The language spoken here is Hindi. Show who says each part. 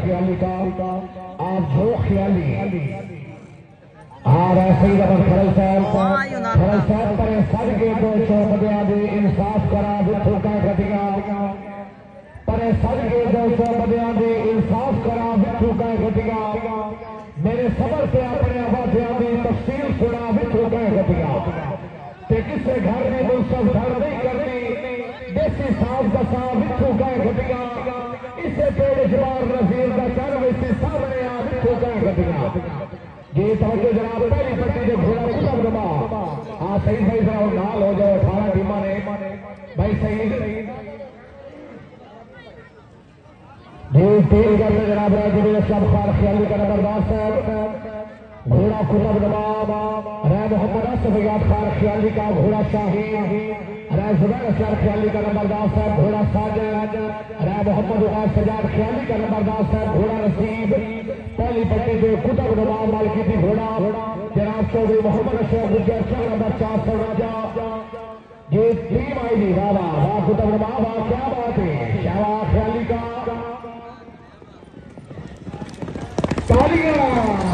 Speaker 1: ख्याली का आप जो ख्याली और ऐसे ही रबर खरल साहब पर सद के दो चौपदिया दे इंसाफ करा विठू का घटिया पर सद के दो चौपदिया दे इंसाफ करा विठू का घटिया मेरे सबर से अपने आवादिया की तफसील सुना विठू का घटिया ते किसी घर में मुनसब घर नहीं करनी देसी साफ का साफ विठू का घटिया इसे पेड़ जवार नजीर का चर वैसे सामने आ विठू का घटिया ये तवज्जो जनाब पहली पट्टी जो घोड़ा कुतब नुमा हाँ सही सही जरा नाल हो जाओ 18 टीमा ने भाई सही ये तेल करने जनाब राजवीर असलम खान ख्याली का नंबरदार साहब घोड़ा कुतब नुमा राय मोहम्मद असफ याद खान ख्याली का घोड़ा शाहीन राय जुबैर असलम ख्याली का नंबरदार साहब घोड़ा साजद राय मोहम्मद उगार सजाद ख्याली का नंबरदार साहब घोड़ा नसीब पहली पट्टी जो कुतब नुमा मालकी थी घोड़ा जनाब चौधरी मोहम्मद अशरफ गुजर चल नंबर 400 राजा ये टीम आई थी वाह वाह कुतब नुमा वाह क्या बात है शाबाश ख्याली का तालियां